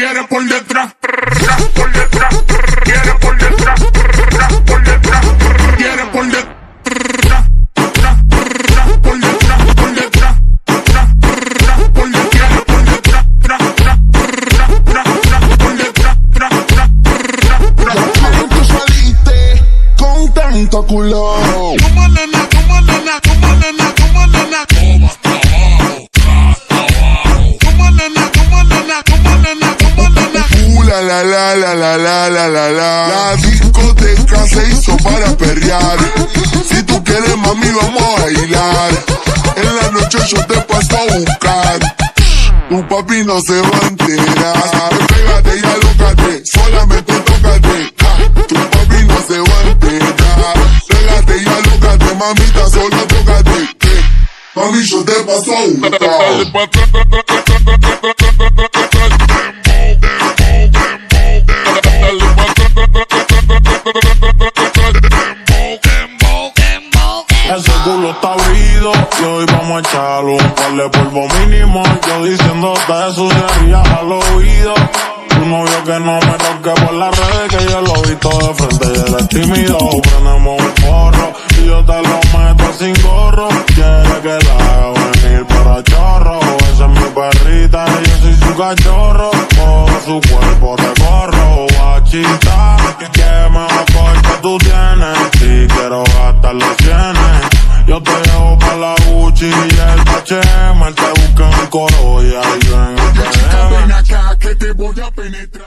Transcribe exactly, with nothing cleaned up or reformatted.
quiere por detrás, por detrás, quiere por detrás, por detrás, quiere por detrás. Tanto culo. Como nena, como nena, como nena, como nena. Toma trabajo, trabajo. Como nena, como nena, como nena, como nena. Uh, la la la la la la la la la. La discoteca se hizo para perrear. Si tú quieres, mami, vamos a bailar. En la noche yo te paso a buscar. Tu papi no se va a enterar. Pégate y alócate, solamente tócate. Tu papi no se va a enterar. Pégate y alócate, mamita, solo tócate. Mami, yo te paso a buscar. Ese culo está abrido y hoy vamos a echarlo un par de polvo mínimo. Yo diciéndote eso sería al oído. Tu novio que no me toque por las redes, que yo lo he visto de frente y él es tímido. Prendemos un porro y yo te lo meto sin gorro. Quiere que la haga venir para chorro. Esa es mi perrita y yo soy su cachorro. Por su cuerpo te corro, guachita. Que mejor corte tú tienes. Si quiero gastar los cienes, yo te llevo pa' la Gucci y el H M. Él te busca en el coro y ahí yo en el P M. Ven acá que te voy a penetrar.